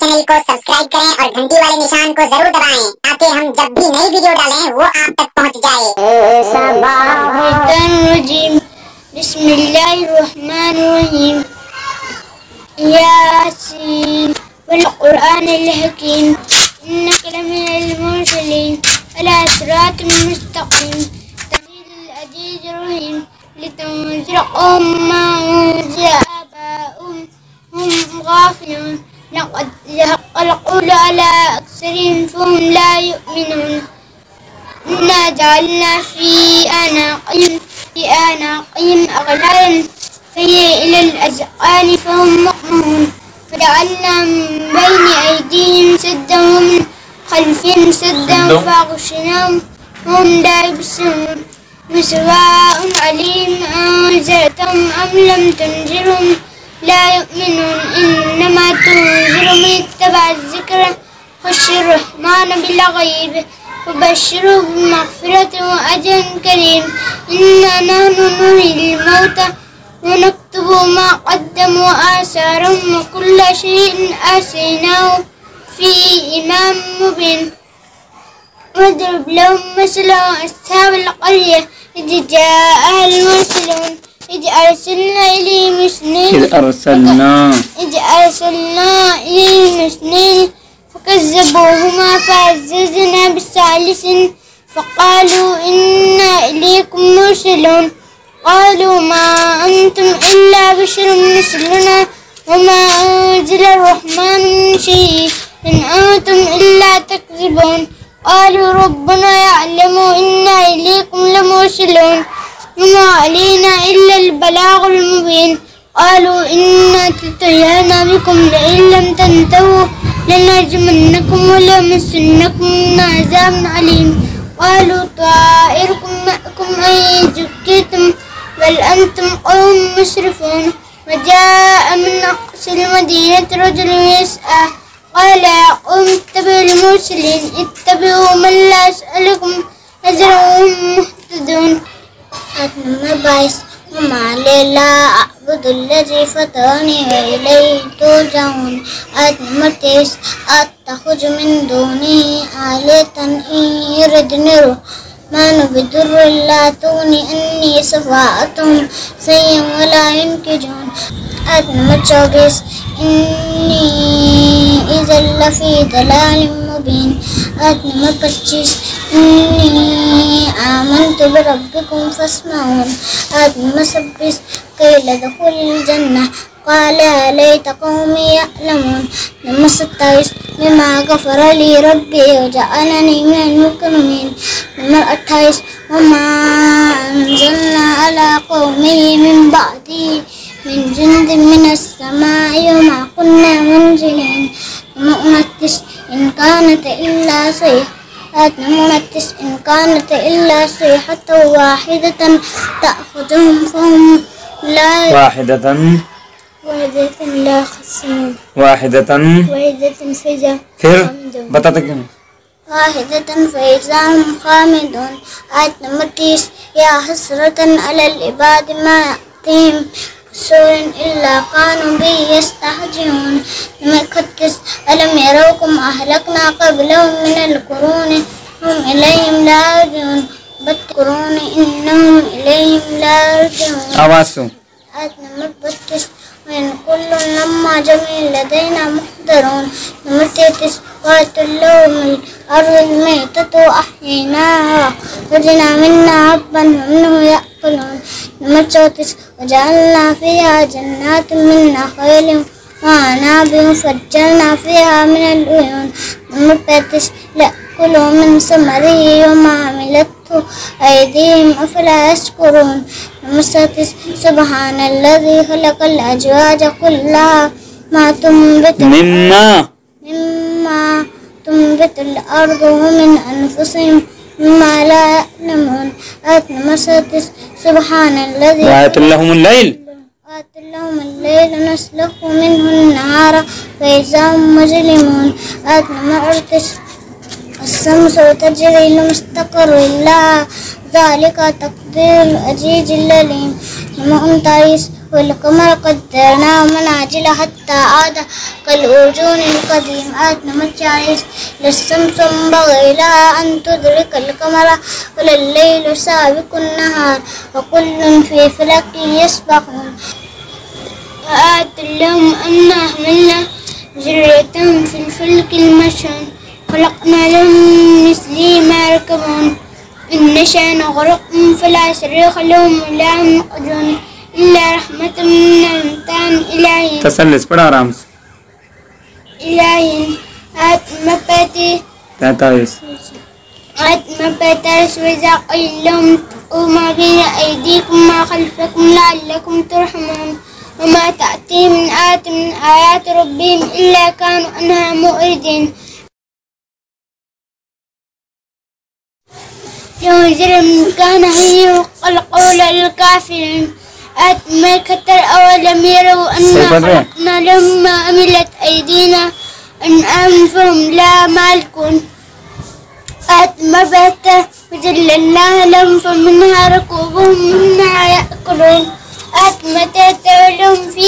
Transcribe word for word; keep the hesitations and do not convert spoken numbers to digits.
चैनल को सब्सक्राइब करें और घंटी वाले निशान को जरूर दबाएं ताकि हम जब भी नई वीडियो डालें वो आप तक पहुंच जाए। बिस्मिल्लाहिर्रहमानिर्रहीम। यासीन वल कुरआनिल हकीम इन्नका लमिनल मुरसलीन अला सिरातिल मुस्तकीम तंजीलुल अज़ीज़िर रहीम लितुनज़िरा क़ौमन उनज़िरा आबाउहुम हुम गाफिलून लक़द ज़हक़ल क़ौलु अला अक्सरिहिम फ़हुम ला युमिनून इन्ना जअलना फ़ी अनाक़िहिम फ़ी अनाक़िहिम अग़लालन फ़हिय इलल अज़क़ान फ़हुम मुक़महून फजअलना मिन बैनि अयदीहिम सद्दन वमिन ख़ल्फ़िहिम सद्दन फ़अग़शयनाहुम फ़हुम ला युबसिरून सवाअन अलैहिम अअन्ज़रतहुम अम लम तुनज़िरहुम ला युमिनून इन्नमा तुनज़िरु मन इत्तबअ अज़्ज़िक्र ख़श्य अर्रहमान बिलग़ैब फबश्शिरहु बिमग़फ़िरतिन व अज्रिन करीम। इन्ना नहनु नुह्यिल मौता व नक्तुबु मा क़द्दमू व आसारहुम व कुल्ला शैइन अहसयनाहु फ़ी इमामिन मुबीन। वाضرب لهم مثلا أصحاب القرية إذ جاءها المرسلون إذ أرسلنا إليهم اثنين إذ أرسلنا إذ أرسلنا إليهم اثنين فكذبوهما فعززنا بثالث فقالوا إنا إليكم مرسلون قالوا ما أنتم إلا بشر مثلنا وما أنزل الرحمن من شيء إن أنتم إلا تكذبون قالوا ربنا يعلم إنا إليكم لمرسلون وما علينا إلا البلاغ المبين. قالوا إنا تطيرنا بكم لئن لم تنتهوا لنرجمنكم وليمسنكم منا عذاب عليم. قالوا طائركم معكم أئن ذكرتم بل أنتم قوم مسرفون. وجاء من أقصى المدينة رجل يسعى قال يا قوم اتبعوا المرسلين اتبعوا من لا يسألكم أجرا وهم مهتدون. نمبر बाईस وما لي لا أعبد الذي فطرني وإليه ترجعون. آية نمبر तेईस أتخذ من دونه آلهة إن يردني الرحمن بضر لا تغني عني شفاعتهم شيئا ولا ينقذون. آية نمبر चौबीस إني إذا لفي ضلال مبين. آية نمبر पच्चीस إني آمنت بربكم فاسمعون. آية نمبر छब्बीस قيل ادخل الجنة قال يا ليت قومي يعلمون. نمبر सत्ताईस بما غفر لي ربي وجعلني من المكرمين. نمبر अट्ठाईस وما أنزلنا على قومه من بعده من جند من السماء وما كنا منزلين. نمبر उनतीस إن كانت إلا صيحة نمبر उनतीस إن كانت إلا صيحة واحدة تأخذهم فهم لا واحدة واحدة لا يخصمون واحدة واحدة فإذا फिर बताते क्यों واحدة فإذا هم خامدون. آية نمبر तीस يا حسرة على العباد ما يأتيهم رسول إلا كانوا به يستهزئون. نمبر इकतीस ألم يروكم أهلكنا قبلهم من القرون هم إليهم لا يرجعون بالقرون إنهم إليهم لا يرجعون. आवाज सुन آية نمبر बत्तीस وإن كل لما جميع لدينا محضرون. نمبر तैंतीस قاتل لهم الأرض الميتة وأحييناها وجعلنا منها حبا ومنه يأكلون. نمبر चौंतीस وجعلنا فيها جنات من نخيل وأعناب وفجرنا فيها من العيون. نمبر पैंतीस ليأكلوا من ثمره وما عملته أيديهم أفلا يشكرون. نمبر सैंतीस سبحان الذي خلق الأزواج كلها ما تنبت مما مما تنبت الأرض ومن أنفسهم مما لا يعلمون. آية نمبر सैंतीस سبحان الذي وآية لهم الليل وآية لهم الليل نسلخ منه النهار فإذا هم مظلمون. آية نمبر अड़तीस الشمس تجري لمستقر لها ذلك تقدير العزيز العليم. نمبر उनतालीस والقمر قدرناه منازل حتى عاد كالأرجون القديم. آية نمبر चालीस للشمس ينبغي لها أن تدرك القمر ولا الليل سابق النهار وكل في فلك يسبحون. آية لهم أنا حملنا ذريتهم في الفلك المشحون خلقنا لهم مثله ما يركبون إن نشأ نغرقهم فلا صريخ لهم ولا هم ينقذون إلا رحمة منا ومتاعا إلهي. तसल्लुस पढ़ा आराम से। إلهي. آية نمبر तैतालीस آية نمبر पैंतालीस وإذا قيل لهم اتقوا ما بين أيديكم ما خلفكم لعلكم ترحمون وما تأتيهم من آية من آيات ربهم إلا كانوا عنها معرضين. ينذر من كان هي القول للكافرين. آية ما كتر أولم يروا أنا خلقنا لهم ما عملت أيدينا أنعام فهم لا مالكون. آية ما بات وذللناها لهم فمنها ركوبهم ومنها يأكلون. آية ما تتولهم في